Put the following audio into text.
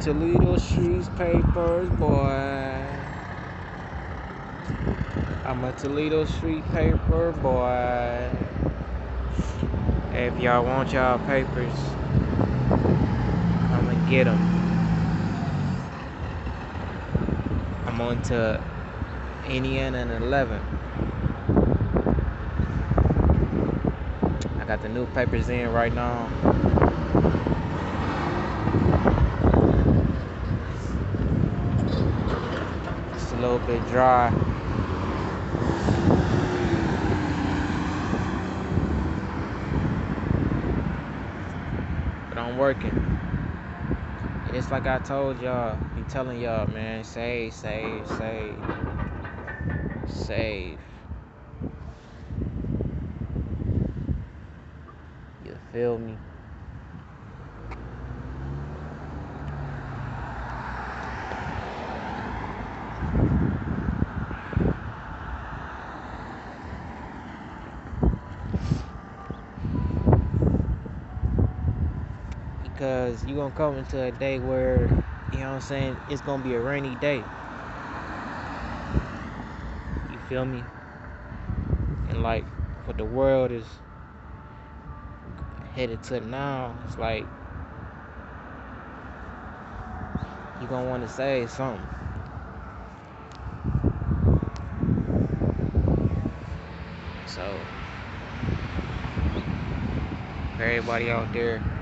Toledo Streets Papers, boy. I'm a Toledo Street Paper, boy. If y'all want y'all papers, come and get them. I'm on to Indiana and 11. I got the new papers in right now. It's a little bit dry. But I'm working. It's like I told y'all, be telling y'all, man, save, save, save. Save. You feel me? Because you gonna come into a day where, you know what I'm saying, it's gonna be a rainy day. You feel me? And like, what the world is headed to now, it's like, you gonna wanna say something. So, for everybody out there,